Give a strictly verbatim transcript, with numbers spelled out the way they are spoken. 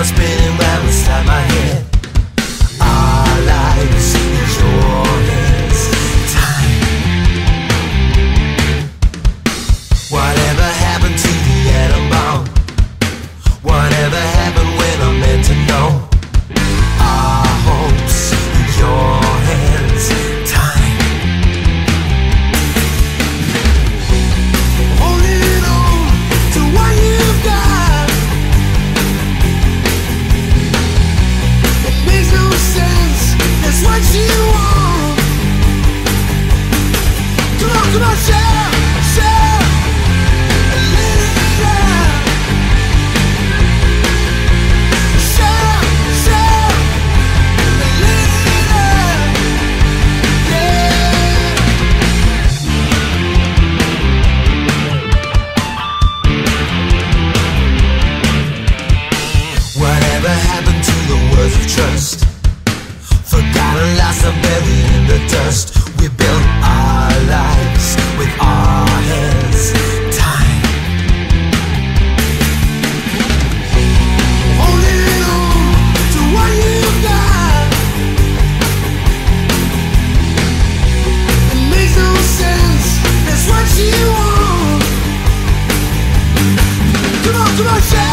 thoughts spinning round inside my head. Our lives in your hands. Time. Whatever happened to the atom bomb? Whatever happened when I'm meant to know? Our hopes in your hands. Time. Holding on to what you've got. It makes no sense. That's what you want. Come on, come on, share, share. Let it out. Share, share. Let it out. Yeah. Whatever happened to the words of trust? Forgotten, lost, and buried in the dust. We built our lives with our hands. Time. Holding on to what you've got. It makes no sense. That's what you want. Come on, come on, share.